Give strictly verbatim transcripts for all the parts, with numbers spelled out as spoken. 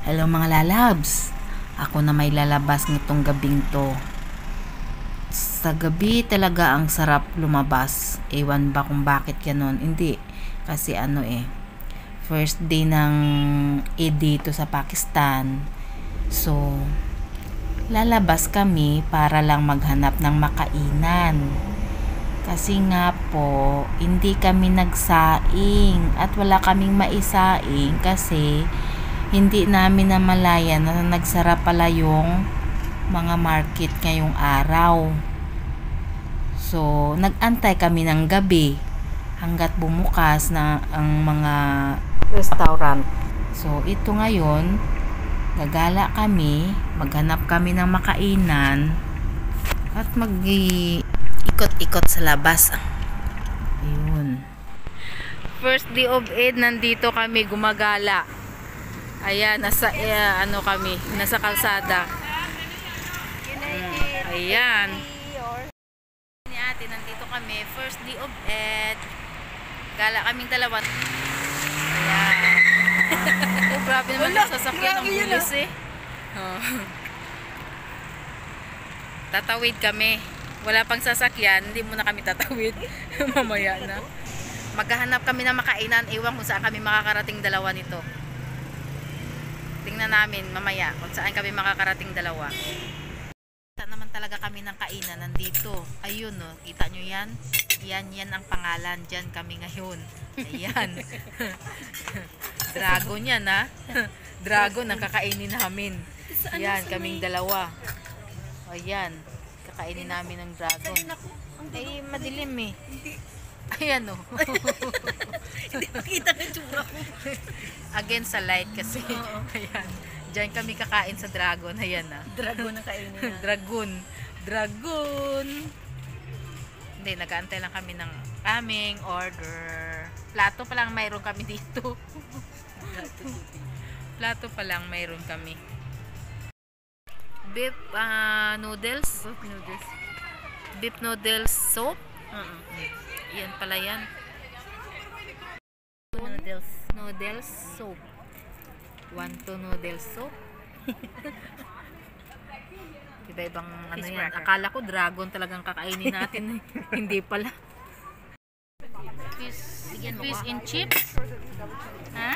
Hello mga lalabs, ako na may lalabas nitong gabing to. Sa gabi talaga ang sarap lumabas. Ewan ba kung bakit ganon. Hindi, kasi ano eh, first day ng Eid dito sa Pakistan. So, lalabas kami para lang maghanap ng makainan. Kasi nga po, hindi kami nagsaing at wala kaming maisaing kasi hindi namin namalayan na nagsara pala yung mga market ngayong araw. So, nag-antay kami ng gabi hanggat bumukas na ang mga restaurant. So, ito ngayon, gagala kami, maghanap kami ng makainan at mag-ikot-ikot sa labas. Ayun. First day of Eid, nandito kami gumagala. Ayan, nasa uh, ano kami, nasa kalsada. Hmm, ayan. Ni ate, nandito kami, first day of Eid. Gala kaming dalawa. Ayan. Oh, grabe naman yung sasakyan ng pulis eh. Oh. Tatawid kami. Wala pang sasakyan, hindi muna kami tatawid. Mamaya na. Maghahanap kami ng makainan, iwan kung saan kami makakarating dalawa nito. Tingnan namin mamaya kung saan kami makakarating dalawa. Kita naman talaga kami ng kainan nandito. Ayun no, kita nyo yan? Yan, yan ang pangalan. Diyan kami ngayon. Ayan. Dragon yan ha. Dragon ang kakainin namin. Yan, kaming dalawa. Ayan, kakainin namin ng dragon. Ay, madilim eh. Ayan o. Hindi makita ng tsura ko. Against sa light kasi. Ayan. Diyan kami kakain sa dragon. Ayan na. Dragon ang kainin na. Dragon. Dragon. Hindi, nag-aantay lang kami ng aming order. Plato pa lang mayroon kami dito. Plato pa lang mayroon kami. Beef uh, noodles. Beef noodles. Beef noodles soup. Uh-uh. Yan pala yan. Noodles. Noodles soup. One to noodles soup. Iba-ibang ano Fish yan. cracker. Akala ko dragon talagang kakainin natin. Hindi pala. Fish, fish and chips. Ha?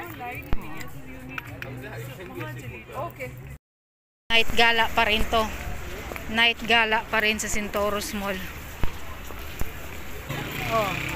Okay. Night gala pa rin to. Night gala pa rin sa Centaurus Mall. Oh.